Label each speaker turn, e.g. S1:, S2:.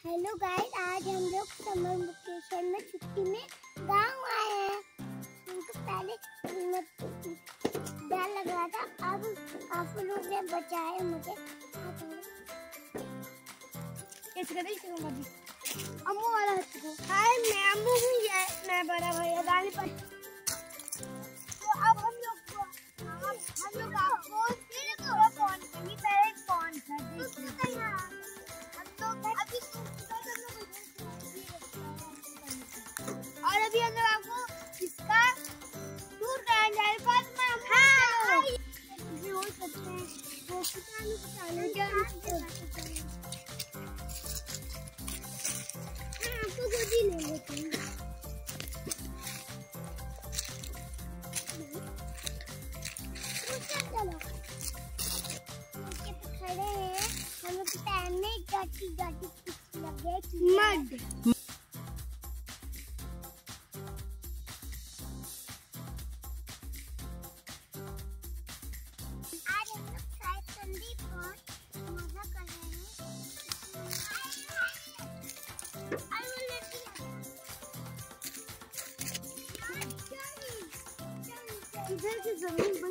S1: Hello guys, आज हम लोग समर वेकेशन में छुट्टी में गांव आए हैं। हमको पहले डर लग रहा था, अब काफी लोग ने बचाए मुझे। अम्मू वाला हाय, मैं अम्मू हूँ, ये मैं बड़ा भैया गाड़ी पर। तो अब हम लोग आपको फोन करेंगे, पहले फोन कर देंगे। और अभी अगर आपको इसका टूर कराने जाए हो सकते हैं आपको गोदी ले लेते हैं। चलो खड़े हैं हम लोग, पैर में गाटी लगे मड। इधर से जमीन